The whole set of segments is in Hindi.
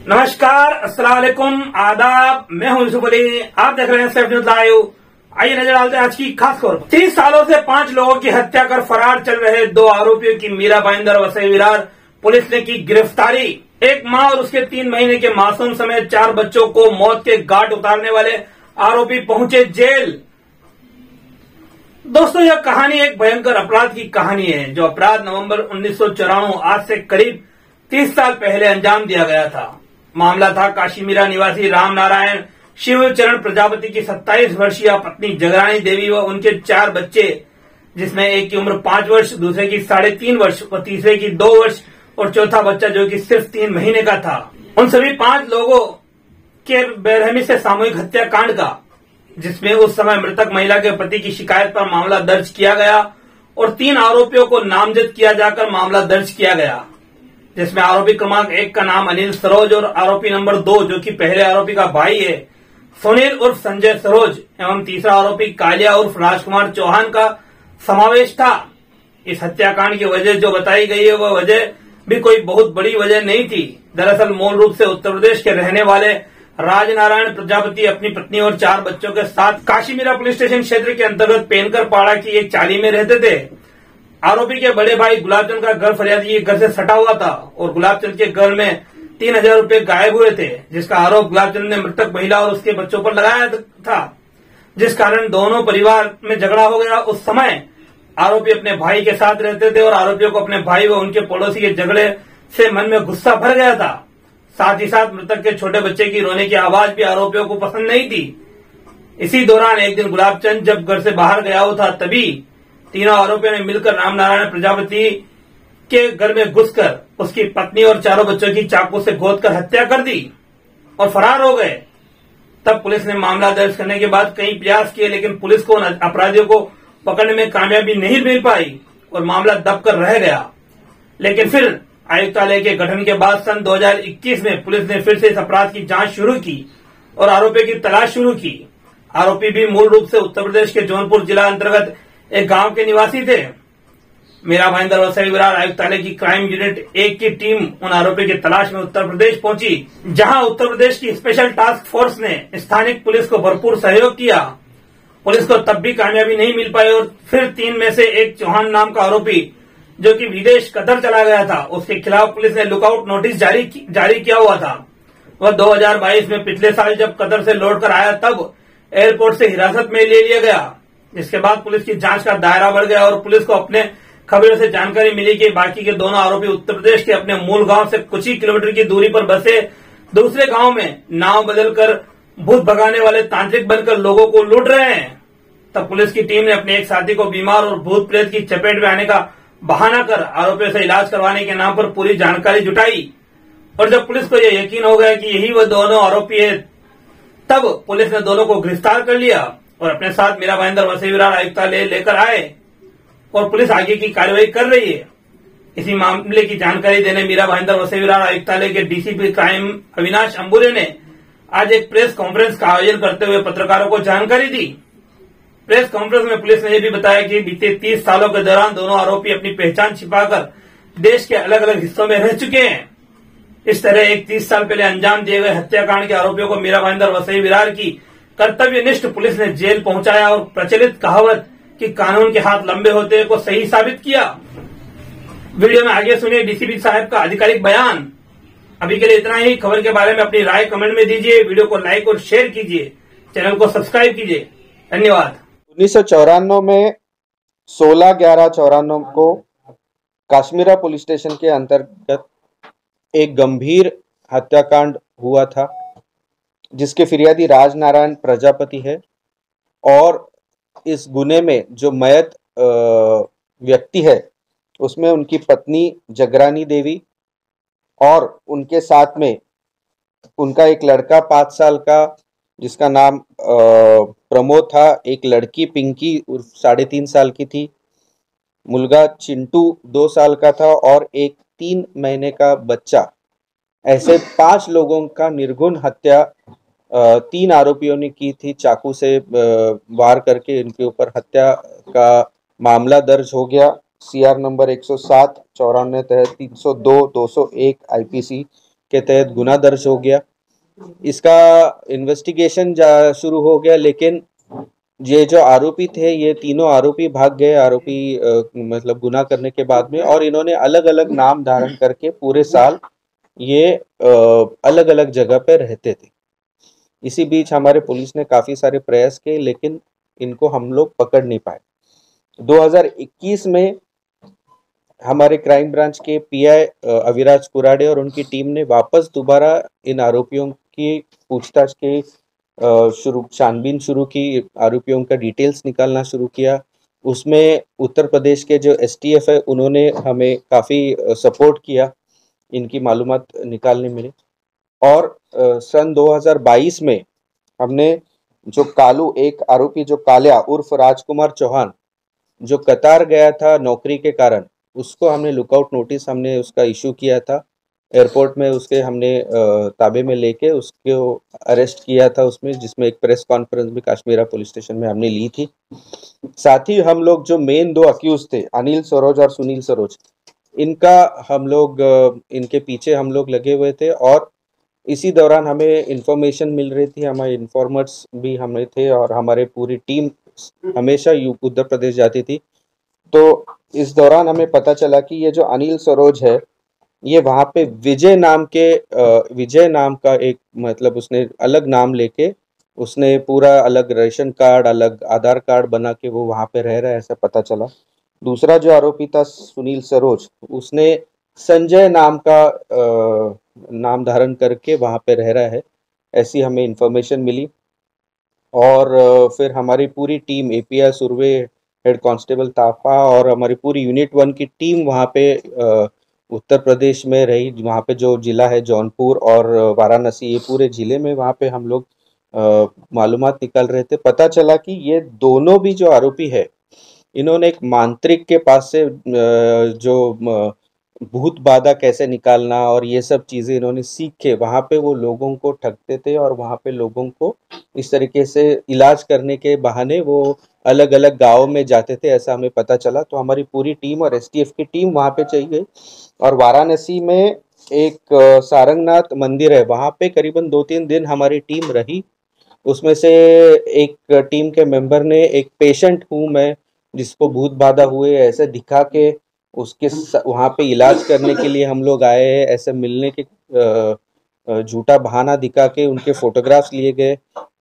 नमस्कार, अस्सलाम वालेकुम, आदाब। मैं हूं यूसुफ अली। आप देख रहे हैं सेफ न्यूज लाइव। आइए नजर डालते हैं आज की खास खबर। 30 सालों से 5 लोगों की हत्या कर फरार चल रहे 2 आरोपियों की मीरा भाईंदर वसई विरार पुलिस ने की गिरफ्तारी। एक मां और उसके 3 महीने के मासूम समेत 4 बच्चों को मौत के घाट उतारने वाले आरोपी पहुंचे जेल। दोस्तों, यह कहानी एक भयंकर अपराध की कहानी है, जो अपराध नवंबर 1994 आज से करीब 30 साल पहले अंजाम दिया गया था। मामला था काशीमीरा निवासी राम नारायण शिवचरण प्रजापति की 27 वर्षीय पत्नी जगरानी देवी व उनके 4 बच्चे, जिसमें एक की उम्र 5 वर्ष, दूसरे की 3.5 वर्ष व तीसरे की 2 वर्ष और चौथा बच्चा जो कि सिर्फ 3 महीने का था। उन सभी 5 लोगों के बेरहमी से सामूहिक हत्याकांड का, जिसमें उस समय मृतक महिला के पति की शिकायत पर मामला दर्ज किया गया और 3 आरोपियों को नामजद किया जाकर मामला दर्ज किया गया, जिसमें आरोपी क्रमांक 1 का नाम अनिल सरोज और आरोपी नंबर 2 जो कि पहले आरोपी का भाई है सुनील उर्फ संजय सरोज एवं तीसरा आरोपी कालिया उर्फ राजकुमार चौहान का समावेश था। इस हत्याकांड की वजह जो बताई गई है वह वजह भी कोई बहुत बड़ी वजह नहीं थी। दरअसल मूल रूप से उत्तर प्रदेश के रहने वाले राजनारायण प्रजापति अपनी पत्नी और 4 बच्चों के साथ काशीमीरा पुलिस स्टेशन क्षेत्र के अंतर्गत पेनकर पाड़ा की एक चाली में रहते थे। आरोपी के बड़े भाई गुलाबचंद का घर फरियादी के घर से सटा हुआ था और गुलाबचंद के घर में 3000 रुपए गायब हुए थे, जिसका आरोप गुलाबचंद ने मृतक महिला और उसके बच्चों पर लगाया था, जिस कारण दोनों परिवार में झगड़ा हो गया। उस समय आरोपी अपने भाई के साथ रहते थे और आरोपियों को अपने भाई व उनके पड़ोसी के झगड़े से मन में गुस्सा भर गया था। साथ ही साथ मृतक के छोटे बच्चे की रोने की आवाज भी आरोपियों को पसंद नहीं थी। इसी दौरान एक दिन गुलाबचंद जब घर से बाहर गया हुआ था, तभी तीनों आरोपियों ने मिलकर रामनारायण प्रजापति के घर में घुसकर उसकी पत्नी और 4 बच्चों की चाकू से गोदकर हत्या कर दी और फरार हो गए। तब पुलिस ने मामला दर्ज करने के बाद कई प्रयास किए, लेकिन पुलिस को अपराधियों को पकड़ने में कामयाबी नहीं मिल पाई और मामला दबकर रह गया। लेकिन फिर आयुक्तालय के गठन के बाद सन 2021 में पुलिस ने फिर से इस अपराध की जांच शुरू की और आरोपी की तलाश शुरू की। आरोपी भी मूल रूप से उत्तर प्रदेश के जौनपुर जिला अंतर्गत एक गांव के निवासी थे। मीरा भाईंदर वसई विरार आयुक्तालय की क्राइम यूनिट 1 की टीम उन आरोपी की तलाश में उत्तर प्रदेश पहुंची, जहां उत्तर प्रदेश की स्पेशल टास्क फोर्स ने स्थानिक पुलिस को भरपूर सहयोग किया। पुलिस को तब भी कामयाबी नहीं मिल पाई और फिर 3 में से एक चौहान नाम का आरोपी, जो कि विदेश कतर चला गया था, उसके खिलाफ पुलिस ने लुकआउट नोटिस जारी किया हुआ था। वह 2022 में पिछले साल जब कतर से लौटकर आया तब एयरपोर्ट से हिरासत में ले लिया गया। इसके बाद पुलिस की जांच का दायरा बढ़ गया और पुलिस को अपने खबरों से जानकारी मिली कि बाकी के दोनों आरोपी उत्तर प्रदेश के अपने मूल गांव से कुछ ही किलोमीटर की दूरी पर बसे दूसरे गांव में नाव बदलकर भूत भगाने वाले तांत्रिक बनकर लोगों को लूट रहे हैं। तब पुलिस की टीम ने अपने एक साथी को बीमार और भूत प्रेत की चपेट में आने का बहाना कर आरोपियों से इलाज करवाने के नाम पर पूरी जानकारी जुटाई और जब पुलिस को यह यकीन हो गया कि यही वह दोनों आरोपी है, तब पुलिस ने दोनों को गिरफ्तार कर लिया और अपने साथ मीरा भाईंदर वसई विरार आयुक्तालय लेकर आए और पुलिस आगे की कार्रवाई कर रही है। इसी मामले की जानकारी देने मीरा भाईंदर वसई विरार आयुक्तालय के डीसीपी क्राइम अविनाश अंबुरे ने आज एक प्रेस कॉन्फ्रेंस का आयोजन करते हुए पत्रकारों को जानकारी दी। प्रेस कॉन्फ्रेंस में पुलिस ने यह भी बताया कि बीते 30 सालों के दौरान दोनों आरोपी अपनी पहचान छिपाकर देश के अलग अलग हिस्सों में रह चुके हैं। इस तरह एक 30 साल पहले अंजाम दिए गए हत्याकांड के आरोपियों को मीरा भाईंदर वसई विरार की कर्तव्यनिष्ठ पुलिस ने जेल पहुंचाया और प्रचलित कहावत कि कानून के हाथ लंबे होते हैं को सही साबित किया। वीडियो में आगे सुनिए डीसीपी साहब का आधिकारिक बयान। अभी के लिए इतना ही। खबर के बारे में अपनी राय कमेंट में दीजिए, वीडियो को लाइक और शेयर कीजिए, चैनल को सब्सक्राइब कीजिए। धन्यवाद। 1994 में 16/11/94 को काश्मीरा पुलिस स्टेशन के अंतर्गत एक गंभीर हत्याकांड हुआ था, जिसके फिरियादी राजनारायण प्रजापति है और इस गुने में जो मयत व्यक्ति है उसमें उनकी पत्नी जगरानी देवी और उनके साथ में उनका एक लड़का 5 साल का जिसका नाम प्रमोद था, एक लड़की पिंकी 3.5 साल की थी, मुलगा चिंटू 2 साल का था और एक 3 महीने का बच्चा। ऐसे 5 लोगों का निर्घुण हत्या 3 आरोपियों ने की थी। चाकू से वार करके इनके ऊपर हत्या का मामला दर्ज हो गया। सीआर नंबर 107/94 तहत 302, 201 आईपीसी के तहत गुना दर्ज हो गया। इसका इन्वेस्टिगेशन शुरू हो गया, लेकिन ये जो आरोपी थे, ये तीनों आरोपी भाग गए। आरोपी मतलब गुनाह करने के बाद में, और इन्होंने अलग अलग नाम धारण करके पूरे साल ये अलग अलग जगह पे रहते थे। इसी बीच हमारे पुलिस ने काफी सारे प्रयास किए, लेकिन इनको हम लोग पकड़ नहीं पाए। 2021 में हमारे क्राइम ब्रांच के पीआई अविराज कुराडे और उनकी टीम ने वापस दोबारा इन आरोपियों की पूछताछ की छानबीन शुरू की। आरोपियों का डिटेल्स निकालना शुरू किया। उसमें उत्तर प्रदेश के जो एसटीएफ है, उन्होंने हमें काफ़ी सपोर्ट किया इनकी मालूमात निकालने में। और सन 2022 में हमने जो कालू, एक आरोपी जो काल्या उर्फ राजकुमार चौहान, जो कतार गया था नौकरी के कारण, उसको हमने लुकआउट नोटिस हमने उसका इशू किया था। एयरपोर्ट में उसके हमने ताबे में लेके उसको अरेस्ट किया था उसमें, जिसमें एक प्रेस कॉन्फ्रेंस भी काश्मीरा पुलिस स्टेशन में हमने ली थी। साथ ही हम लोग जो मेन दो अक्यूज थे, अनिल सरोज और सुनील सरोज, इनका हम लोग इनके पीछे हम लोग लगे हुए थे। और इसी दौरान हमें इंफॉर्मेशन मिल रही थी, हमारे इन्फॉर्मर्स भी हमें थे, और हमारे पूरी टीम हमेशा उत्तर प्रदेश जाती थी। तो इस दौरान हमें पता चला कि ये जो अनिल सरोज है, ये वहाँ पे विजय नाम का एक, मतलब उसने अलग नाम लेके उसने पूरा अलग रेशन कार्ड, अलग आधार कार्ड बना के वो वहाँ पे रह रहा है, ऐसा पता चला। दूसरा जो आरोपी था सुनील सरोज, उसने संजय नाम का नाम धारण करके वहाँ पे रह रहा है, ऐसी हमें इंफॉर्मेशन मिली। और फिर हमारी पूरी team, API Surve head constable ताफा और हमारी पूरी यूनिट 1 की टीम वहाँ पे उत्तर प्रदेश में रही। वहाँ पे जो जिला है जौनपुर और वाराणसी, ये पूरे जिले में वहाँ पे हम लोग मालूमात निकाल रहे थे। पता चला कि ये दोनों भी जो आरोपी है, इन्होंने एक मांत्रिक के पास से जो भूत बाधा कैसे निकालना और ये सब चीज़ें इन्होंने सीख के वहाँ पे वो लोगों को ठगते थे, और वहाँ पे लोगों को इस तरीके से इलाज करने के बहाने वो अलग अलग गाँव में जाते थे, ऐसा हमें पता चला। तो हमारी पूरी टीम और एसटीएफ की टीम वहाँ पे चली गई, और वाराणसी में एक सारंगनाथ मंदिर है, वहाँ पे करीबन 2-3 दिन हमारी टीम रही। उसमें से एक टीम के मेंबर ने, एक पेशेंट हूँ मैं जिसको भूत बाधा हुए ऐसे दिखा के उसके वहाँ पे इलाज करने के लिए हम लोग आए हैं, ऐसे मिलने के झूठा बहाना दिखा के उनके फोटोग्राफ्स लिए गए।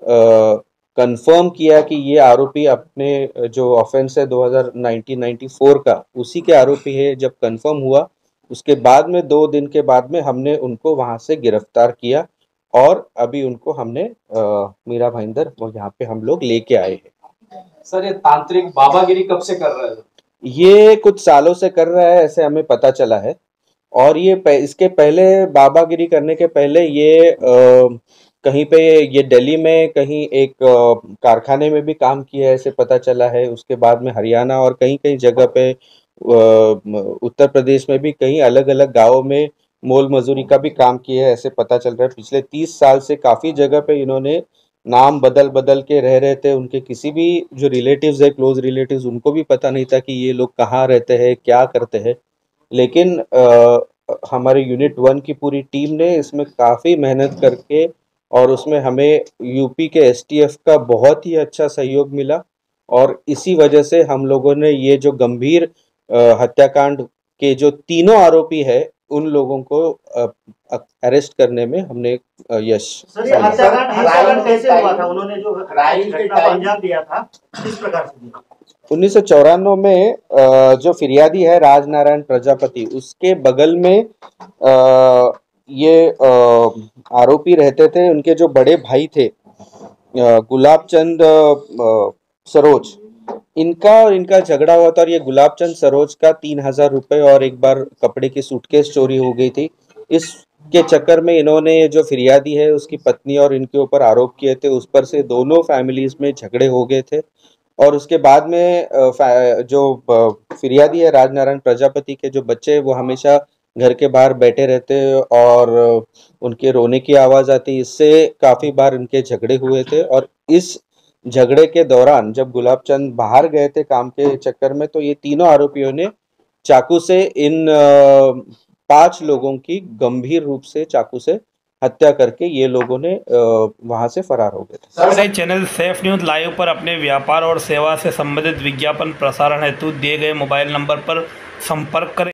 कंफर्म किया कि ये आरोपी अपने जो ऑफेंस है 1994 का, उसी के आरोपी है। जब कंफर्म हुआ, उसके बाद में 2 दिन के बाद में हमने उनको वहाँ से गिरफ्तार किया, और अभी उनको हमने मीरा भाईंदर वो यहाँ पे हम लोग लेके आए हैं। सर, ये तांत्रिक बाबागिरी कब से कर रहा है? ये कुछ सालों से कर रहा है, ऐसे हमें पता चला है। और ये इसके पहले, बाबागिरी करने के पहले, ये कहीं पे, ये दिल्ली में कहीं एक कारखाने में भी काम किया है, ऐसे पता चला है। उसके बाद में हरियाणा और कहीं कहीं जगह पे उत्तर प्रदेश में भी कहीं अलग अलग गाँवों में मोल मजदूरी का भी काम किया है, ऐसे पता चल रहा है। पिछले 30 साल से काफ़ी जगह पे इन्होंने नाम बदल बदल के रह रहे थे। उनके किसी भी जो रिलेटिव्स है, क्लोज रिलेटिव्स, उनको भी पता नहीं था कि ये लोग कहाँ रहते हैं, क्या करते हैं। लेकिन हमारे यूनिट 1 की पूरी टीम ने इसमें काफ़ी मेहनत करके, और उसमें हमें यूपी के एसटीएफ का बहुत ही अच्छा सहयोग मिला, और इसी वजह से हम लोगों ने ये जो गंभीर हत्याकांड के जो तीनों आरोपी है, उन लोगों को अरेस्ट करने में हमने यश। सर, ये हत्याकांड कैसे हुआ था? उन्होंने जो घटना को अंजाम दिया था, किस प्रकार से दिया? 1994 में जो फिरियादी है राजनारायण प्रजापति, उसके बगल में ये आरोपी रहते थे। उनके जो बड़े भाई थे गुलाब चंद सरोज, इनका झगड़ा हुआ था, और ये गुलाब चंद सरोज का 3000 रुपए और एक बार कपड़े की सूटकेस चोरी हो गई थी। इसके चक्कर में इन्होंने जो फिरियादी है उसकी पत्नी और इनके ऊपर आरोप किए थे। उस पर से दोनों फैमिलीज में झगड़े हो गए थे, और उसके बाद में जो फिरियादी है राजनारायण प्रजापति के जो बच्चे, वो हमेशा घर के बाहर बैठे रहते और उनके रोने की आवाज़ आती। इससे काफ़ी बार इनके झगड़े हुए थे, और इस झगड़े के दौरान जब गुलाब चंद बाहर गए थे काम के चक्कर में, तो ये तीनों आरोपियों ने चाकू से इन 5 लोगों की गंभीर रूप से चाकू से हत्या करके ये लोगों ने वहां से फरार हो गए थे। हमारे चैनल सेफ न्यूज लाइव पर अपने व्यापार और सेवा से संबंधित विज्ञापन प्रसारण हेतु दिए गए मोबाइल नंबर पर संपर्क करें।